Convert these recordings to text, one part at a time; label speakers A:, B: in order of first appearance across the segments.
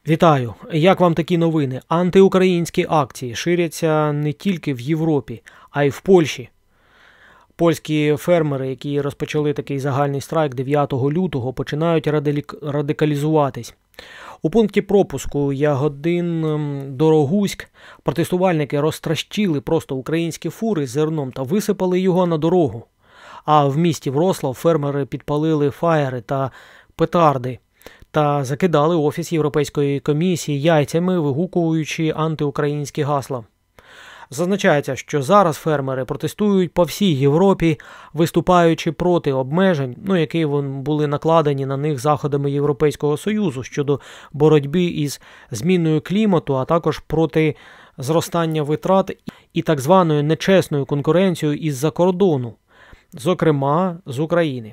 A: Вітаю! Як вам такі новини? Антиукраїнські акції ширяться не тільки в Європі, а й в Польщі. Польські фермери, які розпочали такий загальний страйк 9 лютого, починають радикалізуватись. У пункті пропуску Ягодин-Дорогуськ протестувальники розтрощили просто українські фури з зерном та висипали його на дорогу. А в місті Вроцлав фермери підпалили фаєри та петарди та закидали офіс Європейської комісії яйцями, вигукуючи антиукраїнські гасла. Зазначається, що зараз фермери протестують по всій Європі, виступаючи проти обмежень, які були накладені на них заходами Європейського Союзу щодо боротьби із зміною клімату, а також проти зростання витрат і так званою нечесною конкуренцією із-за кордону, зокрема з України.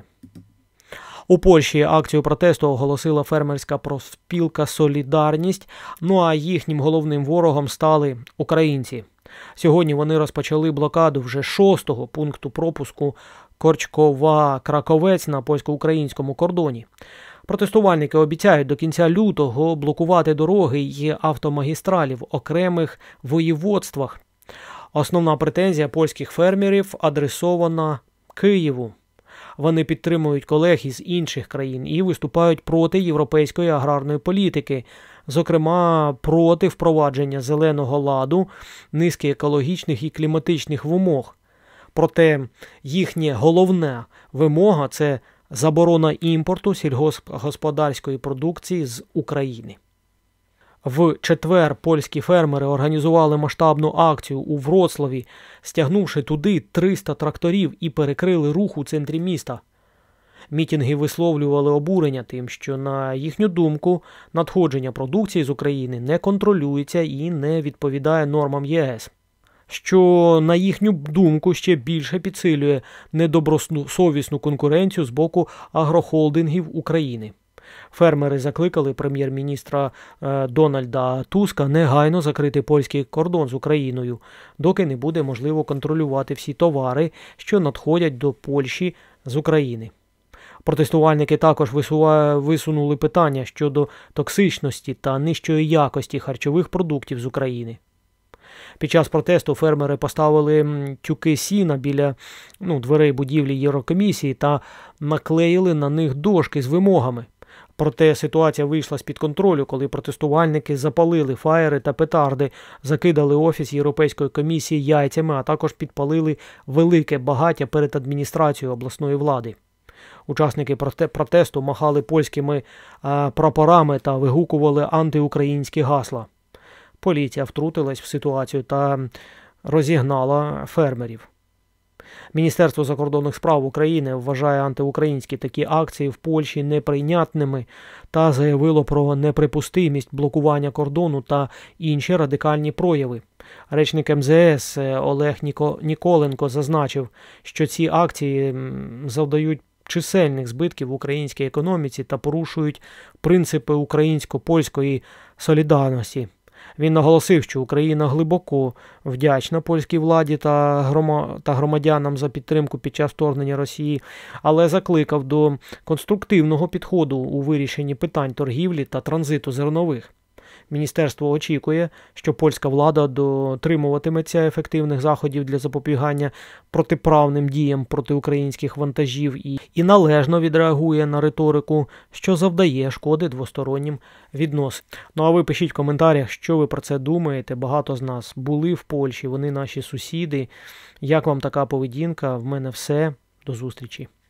A: У Польщі акцію протесту оголосила фермерська профспілка «Солідарність», а їхнім головним ворогом стали українці. Сьогодні вони розпочали блокаду вже 6-го пункту пропуску Корчкова-Краковець на польсько-українському кордоні. Протестувальники обіцяють до кінця лютого блокувати дороги й автомагістралі в окремих воєводствах. Основна претензія польських фермерів адресована Києву. Вони підтримують колег із інших країн і виступають проти європейської аграрної політики, зокрема проти впровадження зеленого ладу, низки екологічних і кліматичних вимог. Проте їхня головна вимога – це заборона імпорту сільгосподарської продукції з України. В четвер польські фермери організували масштабну акцію у Вроцлаві, стягнувши туди 300 тракторів і перекрили рух у центрі міста. Мітинги висловлювали обурення тим, що, на їхню думку, надходження продукції з України не контролюється і не відповідає нормам ЄС. Що, на їхню думку, ще більше підсилює недобросовісну конкуренцію з боку агрохолдингів України. Фермери закликали прем'єр-міністра Дональда Туска негайно закрити польський кордон з Україною, доки не буде можливо контролювати всі товари, що надходять до Польщі з України. Протестувальники також висунули питання щодо токсичності та нижчої якості харчових продуктів з України. Під час протесту фермери поставили тюки сіна біля дверей будівлі Єврокомісії та наклеїли на них дошки з вимогами. Проте ситуація вийшла з-під контролю, коли протестувальники запалили фаєри та петарди, закидали офіс Європейської комісії яйцями, а також підпалили велике багаття перед адміністрацією обласної влади. Учасники протесту махали польськими прапорами та вигукували антиукраїнські гасла. Поліція втрутилась в ситуацію та розігнала фермерів. Міністерство закордонних справ України вважає антиукраїнські такі акції в Польщі неприйнятними та заявило про неприпустимість блокування кордону та інші радикальні прояви. Речник МЗС Олег Ніколенко зазначив, що ці акції завдають чисельних збитків українській економіці та порушують принципи українсько-польської солідарності. Він наголосив, що Україна глибоко вдячна польській владі та громадянам за підтримку під час вторгнення Росії, але закликав до конструктивного підходу у вирішенні питань торгівлі та транзиту зернових. Міністерство очікує, що польська влада дотримуватиметься ефективних заходів для запобігання протиправним діям проти українських вантажів і належно відреагує на риторику, що завдає шкоди двостороннім відносинам. А ви пишіть в коментарях, що ви про це думаєте. Багато з нас були в Польщі, вони наші сусіди. Як вам така поведінка? В мене все. До зустрічі.